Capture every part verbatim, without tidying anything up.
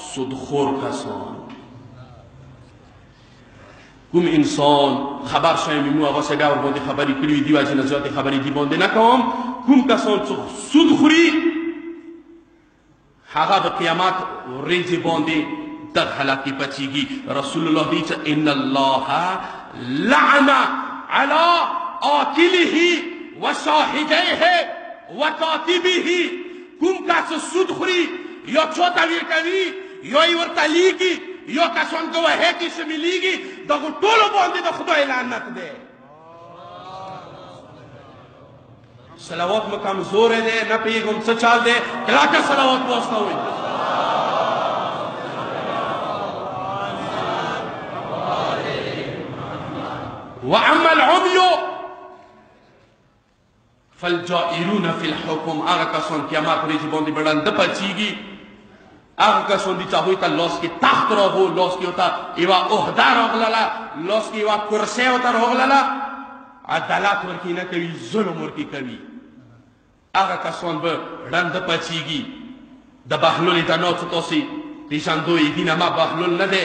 سودخور کسان. کوم انسان خبر شایم مو آقا سگه اور بانده خبری کلیوی دیو اجی نزیات خبری دی بانده نکام. کوم کسان چو سود خوری حقا به قیامت ریزی بانده در حلقی پچیگی. رسول الله دیچه ان الله لعن على آکله و شاهده و کاتبه. کوم کس سود خوری یا چو تویر کوی یا ایور تلیگی یا کسان گواهی کی شمیلیگی داغو طولو بانده دا خدای لعنت ده. صلوات مکم زوره ده نا پیغم سا چال ده کلاکا صلوات بواسطہ ہوئی. وَأَمَّا الْعُمْيُ فَالْجَائِرُونَ فِي الْحُكُمْ. آغا کسان قیامات ریزی باندی بڑھن دپا چیگی. آغا کسان دی چاہوئی تا لوس کی تخت رو ہو، لوس کی ہوتا ایوا اہدہ روغ للا، لوس کی ایوا کرسے ہوتا روغ للا، عدالت ورکی نہ کوي، ظلم ورکی کوي. آغا کسان با رند پچیگی دا بحلولی دا نو چطوسی دیشان دوئی دینا ما بحلول ندے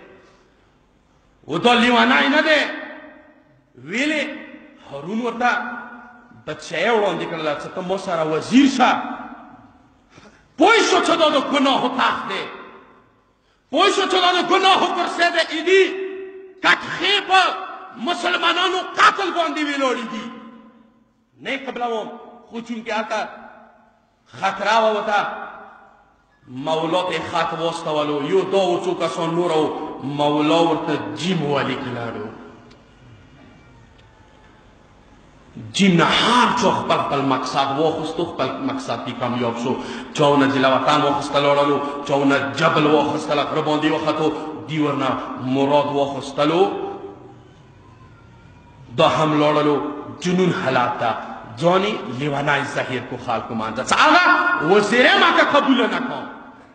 و دو لیوانائی ندے ویلے حرون ورطا بچے اوڑان دیکھنے لگا چطا مو سارا وزیر شا پویشو چطا دو گناہو تاخ دے، پویشو چطا دو گناہو کرسے دے ایدی کٹ خیب مسلمانانو قاتل باندی ویلوڑی دی. نہیں قبلہ وہ خوچون کے آتا خطرہ ہوتا مولات خط واسطہ والو یو دو وچو کسان نورو مولا ورطا جیم والی کلارو. جیم نحار چو خپل خپل مقصد واخستو خپل مقصد کی کامیاب شو. چاونا جلواتان واخستا لارلو، چاونا جبل واخستا لقرباندی واختو، دیورنا مراد واخستا لو دا ہم لارلو جنون حلاتا جانی لیوانای ظاہر کو خال کو مانجا. آغا وزیر ما کا قبول نکام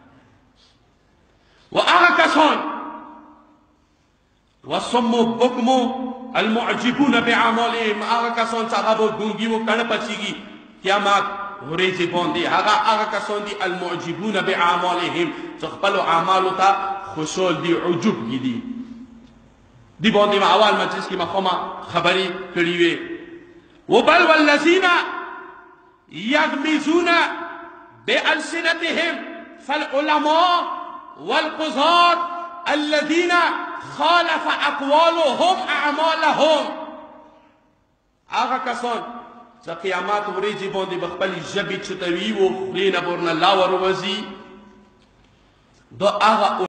و آغا کسان و سمو بکمو المعجبون بعمالهم. آغا کسان چاہا با گونگی و کن پچیگی قیامات ریزی باندی. آغا آغا کسان دی المعجبون بعمالهم چخپلو عمالو تا خوشول دی عجب گی دی دی باندی ما اول مجلس کی مخوما خبری کریوے. وبل والذین یغمزون بألسنتهم فالعلماء والقضاة الذين خالف اقوالهم اعمالهم. آغا کسان چا قیامات وریجی باندی بخبلی جبی چتوی و خلین برنا لاور وزی دو آغا